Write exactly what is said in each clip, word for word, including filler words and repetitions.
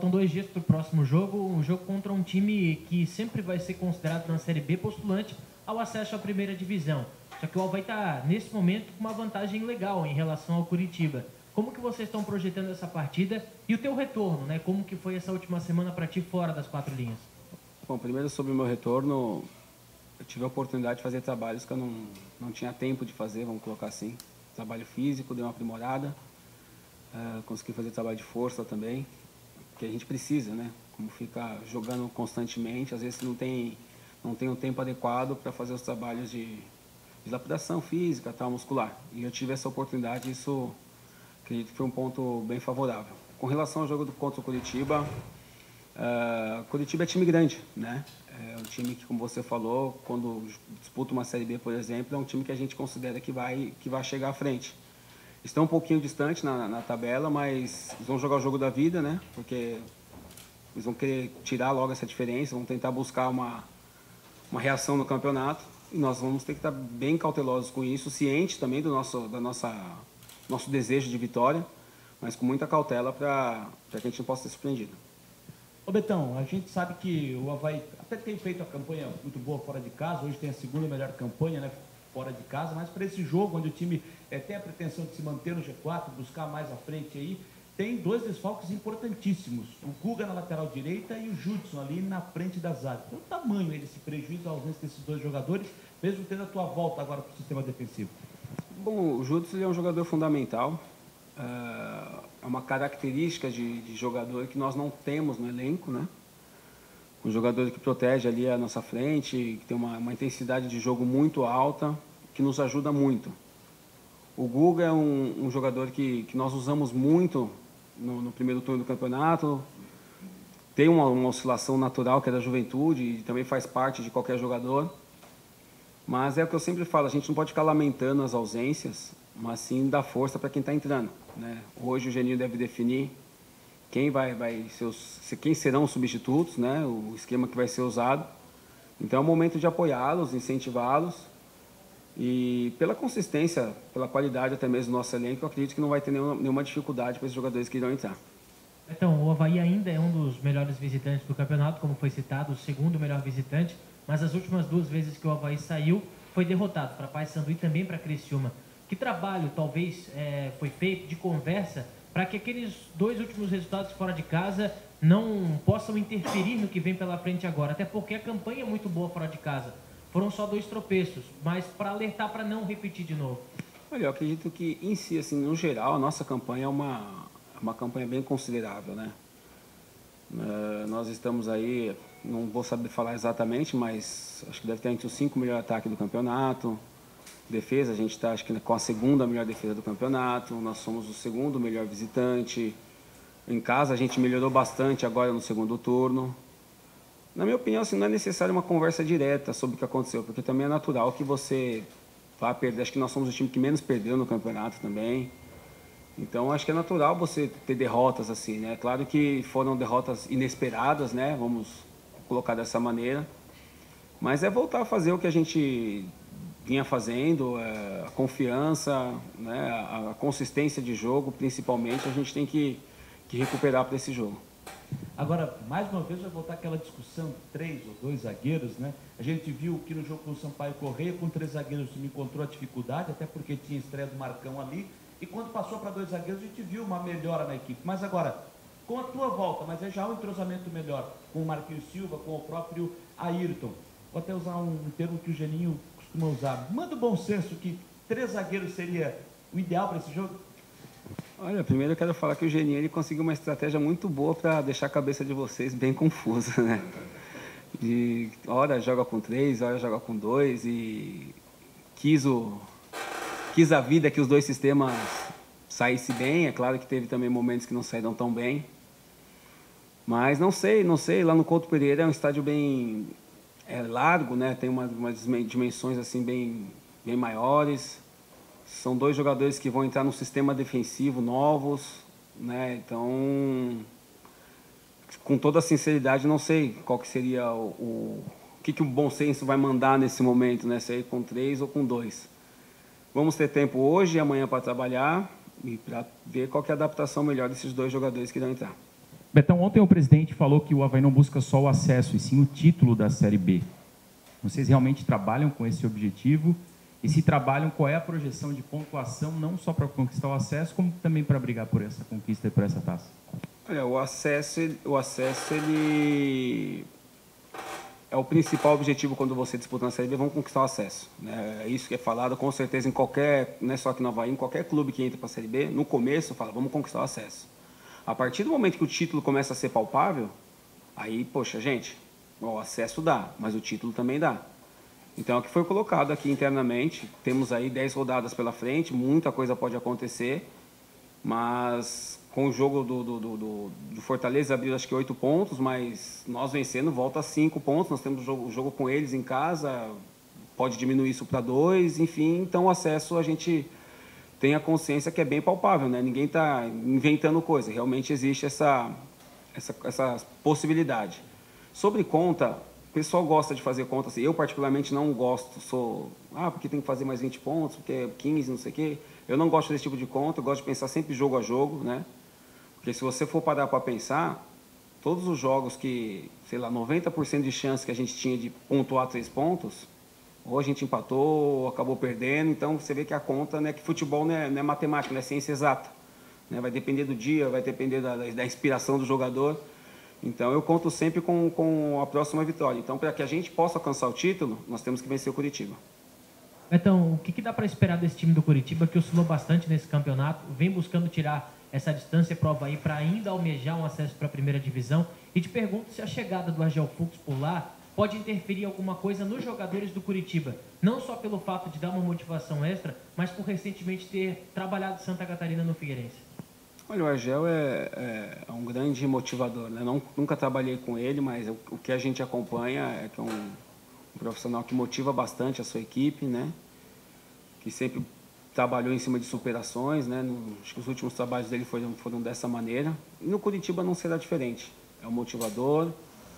faltam dois dias para o próximo jogo, um jogo contra um time que sempre vai ser considerado na Série B postulante ao acesso à primeira divisão. Só que o Avaí está, nesse momento, com uma vantagem legal em relação ao Curitiba. Como que vocês estão projetando essa partida e o teu retorno, né? Como que foi essa última semana para ti fora das quatro linhas? Bom, primeiro sobre o meu retorno, eu tive a oportunidade de fazer trabalhos que eu não, não tinha tempo de fazer, vamos colocar assim. Trabalho físico, dei uma aprimorada, uh, consegui fazer trabalho de força também, que a gente precisa, né? Como fica jogando constantemente, às vezes não tem, não tem o tempo adequado para fazer os trabalhos de, de lapidação física, tal, muscular. E eu tive essa oportunidade, isso acredito que foi um ponto bem favorável. Com relação ao jogo do, contra o Curitiba, uh, Curitiba é time grande, né? É um time que, como você falou, quando disputa uma Série B, por exemplo, é um time que a gente considera que vai, que vai chegar à frente. Estão um pouquinho distante na, na tabela, mas eles vão jogar o jogo da vida, né? Porque eles vão querer tirar logo essa diferença, vão tentar buscar uma, uma reação no campeonato. E nós vamos ter que estar bem cautelosos com isso, cientes também do nosso, da nossa, nosso desejo de vitória, mas com muita cautela para que a gente não possa ser surpreendido. Ô Betão, a gente sabe que o Avaí até tem feito a campanha muito boa fora de casa, hoje tem a segunda melhor campanha, né, fora de casa, mas para esse jogo, onde o time é, tem a pretensão de se manter no G quatro, buscar mais à frente aí, tem dois desfalques importantíssimos, o Guga na lateral direita e o Judson ali na frente da zaga. Qual o tamanho aí desse prejuízo, a ausência desses dois jogadores, mesmo tendo a tua volta agora para o sistema defensivo? Bom, o Judson é um jogador fundamental, é uma característica de, de jogador que nós não temos no elenco, né? Um jogador que protege ali a nossa frente, que tem uma, uma intensidade de jogo muito alta, que nos ajuda muito. O Guga é um, um jogador que, que nós usamos muito no, no primeiro turno do campeonato, tem uma, uma oscilação natural que é da juventude e também faz parte de qualquer jogador, mas é o que eu sempre falo, a gente não pode ficar lamentando as ausências, mas sim dar força para quem está entrando, né? Hoje o Geninho deve definir quem, vai, vai ser os, quem serão os substitutos, né? O esquema que vai ser usado. Então é o momento de apoiá-los, incentivá-los e pela consistência, pela qualidade até mesmo do nosso elenco, eu acredito que não vai ter nenhuma, nenhuma dificuldade para esses jogadores que irão entrar. Então, o Avaí ainda é um dos melhores visitantes do campeonato, como foi citado, o segundo melhor visitante, mas as últimas duas vezes que o Avaí saiu, foi derrotado para Paysandu e também para Criciúma. Que trabalho, talvez, é, foi feito de conversa para que aqueles dois últimos resultados fora de casa não possam interferir no que vem pela frente agora? Até porque a campanha é muito boa fora de casa. Foram só dois tropeços, mas para alertar para não repetir de novo. Olha, eu acredito que, em si, assim, no geral, a nossa campanha é uma, uma campanha bem considerável, né? Uh, nós estamos aí, não vou saber falar exatamente, mas acho que deve ter entre os cinco melhores ataques do campeonato. Defesa, a gente está acho que com a segunda melhor defesa do campeonato, nós somos o segundo melhor visitante. Em casa a gente melhorou bastante agora no segundo turno. Na minha opinião, assim, não é necessário uma conversa direta sobre o que aconteceu, porque também é natural que você vá perder. Acho que nós somos o time que menos perdeu no campeonato também. Então acho que é natural você ter derrotas assim, né? Claro que foram derrotas inesperadas, né? Vamos colocar dessa maneira. Mas é voltar a fazer o que a gente vinha fazendo, a confiança, né, a consistência de jogo, principalmente, a gente tem que, que recuperar para esse jogo. Agora, mais uma vez, vai voltar aquela discussão de três ou dois zagueiros, né? A gente viu que no jogo com o Sampaio Correia, com três zagueiros, o time encontrou a dificuldade, até porque tinha estreia do Marcão ali, e quando passou para dois zagueiros, a gente viu uma melhora na equipe. Mas agora, com a tua volta, mas é já um entrosamento melhor, com o Marquinhos Silva, com o próprio Ayrton. Vou até usar um termo que o Geninho costuma usar. Manda o bom senso que três zagueiros seria o ideal para esse jogo? Olha, primeiro eu quero falar que o Geninho ele conseguiu uma estratégia muito boa para deixar a cabeça de vocês bem confusa, né? De hora joga com três, hora joga com dois e quis, o, quis a vida que os dois sistemas saíssem bem. É claro que teve também momentos que não saíram tão bem. Mas não sei, não sei. Lá no Couto Pereira é um estádio bem é, largo, né? Tem uma, umas dimensões assim bem, bem maiores. São dois jogadores que vão entrar no sistema defensivo novos, né? Então, com toda a sinceridade, não sei qual que seria o, o, o que, que o bom senso vai mandar nesse momento, né? Se é com três ou com dois. Vamos ter tempo hoje e amanhã para trabalhar e para ver qual que é a adaptação melhor desses dois jogadores que irão entrar. Betão, ontem o presidente falou que o Avaí não busca só o acesso, e sim o título da Série B. Vocês realmente trabalham com esse objetivo? E se trabalham, qual é a projeção de pontuação, não só para conquistar o acesso, como também para brigar por essa conquista e por essa taça? Olha, o acesso, o acesso, ele é o principal objetivo quando você disputa na Série B, vamos conquistar o acesso. Né? É isso que é falado, com certeza, em qualquer, não é só aqui no Avaí, em qualquer clube que entra para a Série B, no começo fala, vamos conquistar o acesso. A partir do momento que o título começa a ser palpável, aí, poxa, gente, o acesso dá, mas o título também dá. Então, é o que foi colocado aqui internamente, temos aí dez rodadas pela frente, muita coisa pode acontecer, mas com o jogo do, do, do, do Fortaleza abriu acho que oito pontos, mas nós vencendo volta a cinco pontos, nós temos o jogo, o jogo com eles em casa, pode diminuir isso para dois, enfim, então o acesso a gente tem a consciência que é bem palpável, né? Ninguém está inventando coisa, realmente existe essa, essa, essa possibilidade. Sobre conta, o pessoal gosta de fazer conta, assim, eu particularmente não gosto, sou, ah, porque tem que fazer mais vinte pontos, porque quinze, não sei o quê, eu não gosto desse tipo de conta, eu gosto de pensar sempre jogo a jogo, né? Porque se você for parar para pensar, todos os jogos que, sei lá, noventa por cento de chance que a gente tinha de pontuar três pontos, ou a gente empatou, ou acabou perdendo, então você vê que a conta, né, que futebol não é, não é matemática, não é ciência exata, né? Vai depender do dia, vai depender da, da inspiração do jogador, então eu conto sempre com, com a próxima vitória. Então, para que a gente possa alcançar o título, nós temos que vencer o Curitiba. Betão, o que, que dá para esperar desse time do Curitiba, que oscilou bastante nesse campeonato, vem buscando tirar essa distância para o Avaí para ainda almejar um acesso para a primeira divisão? E te pergunto se a chegada do Argel Fux por lá pode interferir alguma coisa nos jogadores do Curitiba, não só pelo fato de dar uma motivação extra, mas por recentemente ter trabalhado Santa Catarina no Figueirense. Olha, o Argel é, é, é um grande motivador, né? Não, nunca trabalhei com ele, mas o, o que a gente acompanha é que é um, um profissional que motiva bastante a sua equipe, né? Que sempre trabalhou em cima de superações, né? No, acho que os últimos trabalhos dele foram, foram dessa maneira. E no Curitiba não será diferente. É um motivador,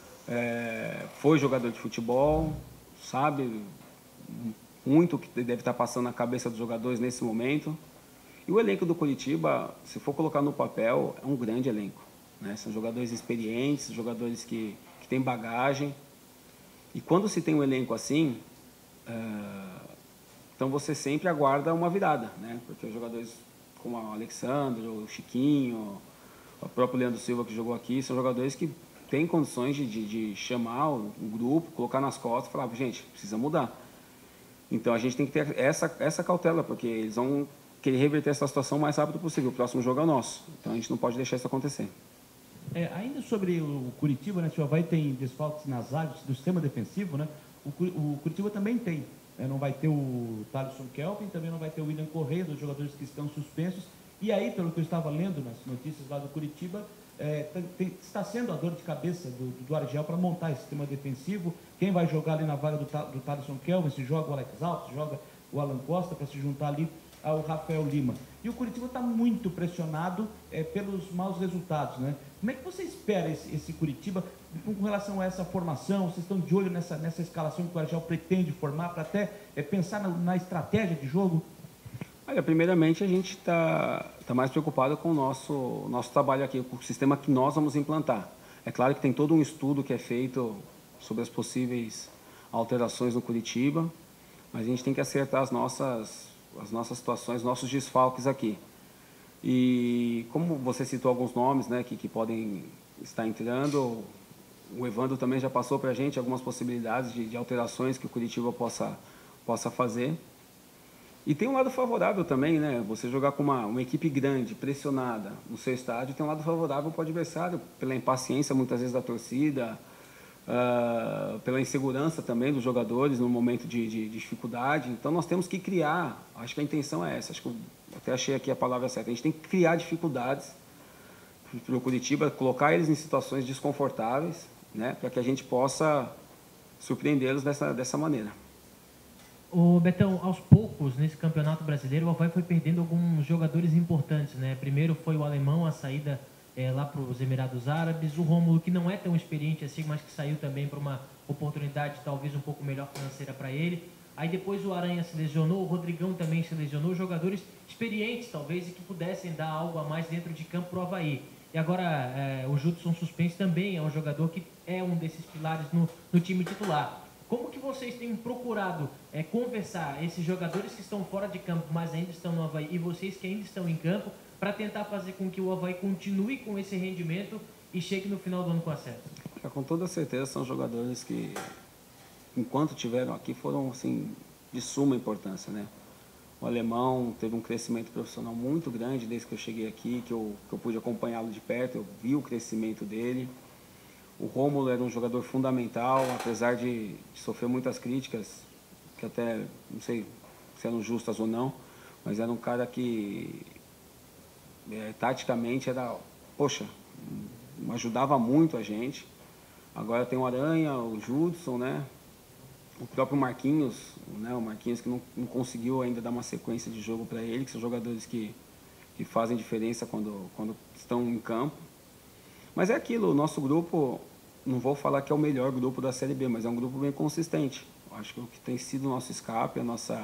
é, foi jogador de futebol, sabe muito o que deve estar passando na cabeça dos jogadores nesse momento. E o elenco do Curitiba, se for colocar no papel, é um grande elenco, né? São jogadores experientes, jogadores que, que têm bagagem. E quando se tem um elenco assim, uh, então você sempre aguarda uma virada, né? Porque os jogadores como o Alexandre, o Chiquinho, o próprio Leandro Silva que jogou aqui, são jogadores que têm condições de, de, de chamar o, o grupo, colocar nas costas e falar, gente, precisa mudar. Então a gente tem que ter essa, essa cautela, porque eles vão querer reverter essa situação o mais rápido possível. O próximo jogo é nosso, então a gente não pode deixar isso acontecer. É, ainda sobre o Curitiba, né, o Avaí tem desfalques nas zaga do sistema defensivo, né? O, o Curitiba também tem. É, não vai ter o Thaleson Kelvin, também não vai ter o William Correia, dos jogadores que estão suspensos. E aí, pelo que eu estava lendo nas notícias lá do Curitiba, é, tem, tem, está sendo a dor de cabeça do, do Argel para montar esse sistema defensivo. Quem vai jogar ali na vaga do, do Thaleson Kelvin, se joga o Alex Alves, se joga o Alan Costa para se juntar ali ao Rafael Lima. E o Curitiba está muito pressionado é, pelos maus resultados, né? Como é que você espera esse, esse Curitiba com relação a essa formação? Vocês estão de olho nessa, nessa escalação que o Argel pretende formar para até é, pensar na, na estratégia de jogo? Olha, primeiramente a gente está tá mais preocupado com o nosso, nosso trabalho aqui, com o sistema que nós vamos implantar. É claro que tem todo um estudo que é feito sobre as possíveis alterações no Curitiba, mas a gente tem que acertar as nossas, as nossas situações, nossos desfalques aqui. E como você citou alguns nomes, né, que, que podem estar entrando, o Evandro também já passou para a gente algumas possibilidades de, de alterações que o Curitiba possa, possa fazer. E tem um lado favorável também, né? Você jogar com uma, uma equipe grande, pressionada no seu estádio, tem um lado favorável para o adversário, pela impaciência muitas vezes da torcida, uh, pela insegurança também dos jogadores no momento de, de, de dificuldade. Então nós temos que criar, acho que a intenção é essa, acho que eu até achei aqui a palavra certa, a gente tem que criar dificuldades para o Curitiba, colocar eles em situações desconfortáveis, né? Para que a gente possa surpreendê-los dessa, dessa maneira. O Betão, aos poucos, nesse campeonato brasileiro, o Avaí foi perdendo alguns jogadores importantes, né? Primeiro foi o alemão, a saída é, lá para os Emirados Árabes, o Rômulo, que não é tão experiente assim, mas que saiu também para uma oportunidade talvez um pouco melhor financeira para ele. Aí depois o Aranha se lesionou, o Rodrigão também se lesionou, jogadores experientes talvez e que pudessem dar algo a mais dentro de campo para o Avaí. E agora é, o Judson suspenso também é um jogador que é um desses pilares no, no time titular. Como que vocês têm procurado é, conversar esses jogadores que estão fora de campo, mas ainda estão no Avaí, e vocês que ainda estão em campo, para tentar fazer com que o Avaí continue com esse rendimento e chegue no final do ano com acesso? Com toda certeza são jogadores que, enquanto tiveram aqui, foram assim, de suma importância, né? O Alemão teve um crescimento profissional muito grande desde que eu cheguei aqui, que eu, que eu pude acompanhá-lo de perto, eu vi o crescimento dele. O Rômulo era um jogador fundamental, apesar de, de sofrer muitas críticas, que até não sei se eram justas ou não, mas era um cara que, é, taticamente, era, poxa, ajudava muito a gente. Agora tem o Aranha, o Judson, né? O próprio Marquinhos, né? O Marquinhos que não, não conseguiu ainda dar uma sequência de jogo para ele, que são jogadores que, que fazem diferença quando, quando estão em campo. Mas é aquilo, o nosso grupo, não vou falar que é o melhor grupo da Série B, mas é um grupo bem consistente. Eu acho que o que tem sido o nosso escape, a nossa,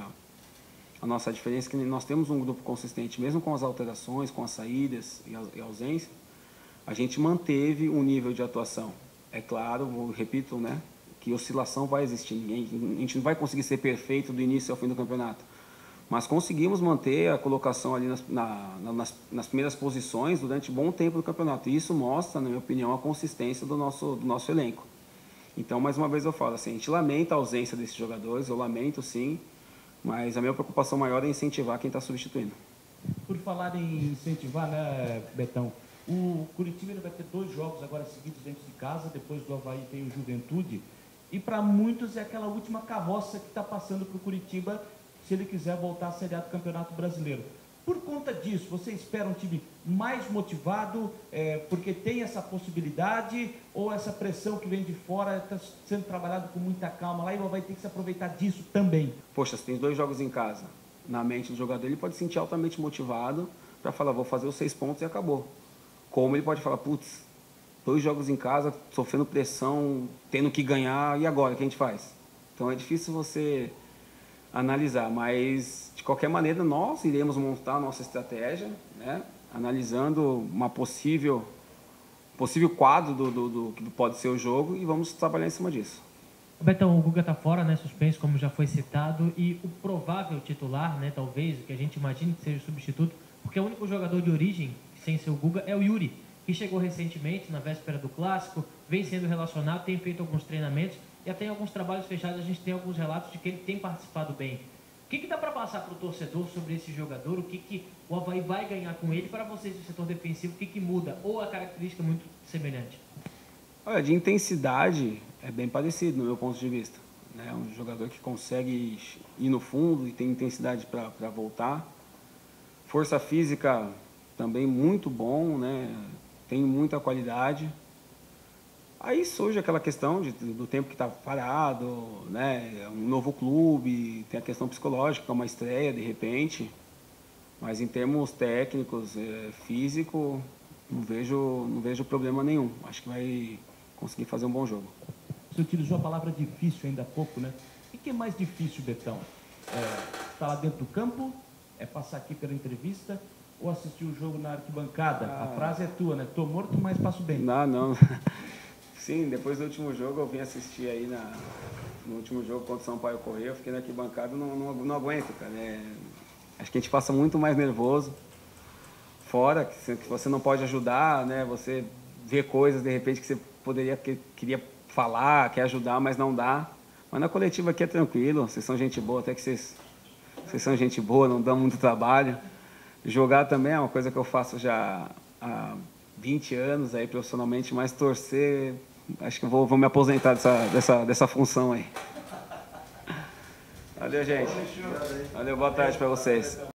a nossa diferença é que nós temos um grupo consistente, mesmo com as alterações, com as saídas e a, e a ausência, a gente manteve um nível de atuação. É claro, eu repito, né? Que oscilação vai existir, a gente não vai conseguir ser perfeito do início ao fim do campeonato, mas conseguimos manter a colocação ali nas, na, nas, nas primeiras posições durante um bom tempo do campeonato, e isso mostra, na minha opinião, a consistência do nosso, do nosso elenco. Então, mais uma vez eu falo assim, a gente lamenta a ausência desses jogadores, eu lamento sim, mas a minha preocupação maior é incentivar quem está substituindo. Por falar em incentivar, né, Betão, o Curitiba vai ter dois jogos agora seguidos dentro de casa, depois do Avaí tem o Juventude. E para muitos é aquela última carroça que está passando para o Curitiba se ele quiser voltar à Série A do Campeonato Brasileiro. Por conta disso, você espera um time mais motivado, é, porque tem essa possibilidade, ou essa pressão que vem de fora está sendo trabalhado com muita calma lá e vai ter que se aproveitar disso também? Poxa, se tem dois jogos em casa, na mente do jogador, ele pode se sentir altamente motivado para falar, vou fazer os seis pontos e acabou. Como ele pode falar, putz, dois jogos em casa, sofrendo pressão, tendo que ganhar, e agora, o que a gente faz? Então é difícil você analisar, mas de qualquer maneira nós iremos montar a nossa estratégia, né? Analisando uma possível, possível quadro do, do, do que pode ser o jogo, e vamos trabalhar em cima disso. Betão, o Guga está fora, né, suspenso, como já foi citado, e o provável titular, né, talvez, o que a gente imagine que seja o substituto, porque o único jogador de origem, sem ser o Guga, é o Yuri, que chegou recentemente, na véspera do Clássico, vem sendo relacionado, tem feito alguns treinamentos, e até em alguns trabalhos fechados a gente tem alguns relatos de que ele tem participado bem. O que, que dá para passar para o torcedor sobre esse jogador? O que, que o Avaí vai ganhar com ele? Para vocês do setor defensivo, o que, que muda? Ou a característica é muito semelhante? Olha, de intensidade é bem parecido, no meu ponto de vista. É um jogador que consegue ir no fundo e tem intensidade para voltar. Força física também muito bom, né? Tem muita qualidade. Aí surge aquela questão de, do tempo que está parado, né? Um novo clube, tem a questão psicológica, que é uma estreia de repente. Mas em termos técnicos, é, físico, não vejo, não vejo problema nenhum. Acho que vai conseguir fazer um bom jogo. Você utilizou a palavra difícil ainda há pouco, né? O que é mais difícil, Betão? É estar lá dentro do campo? É passar aqui pela entrevista? Ou assistir o jogo na arquibancada? Ah. A frase é tua, né? Tô morto, mas passo bem. Não, não. Sim, depois do último jogo eu vim assistir aí na, no último jogo contra o Sampaio Corrêa, eu fiquei na arquibancada, não, não, não aguento, cara. É, acho que a gente passa muito mais nervoso. Fora, que você não pode ajudar, né? Você vê coisas, de repente, que você poderia, que, queria falar, quer ajudar, mas não dá. Mas na coletiva aqui é tranquilo, vocês são gente boa, até que vocês, vocês são gente boa, não dão muito trabalho. Jogar também é uma coisa que eu faço já há vinte anos aí profissionalmente, mas torcer, acho que eu vou, vou me aposentar dessa, dessa, dessa função aí. Valeu, gente. Valeu, boa tarde para vocês.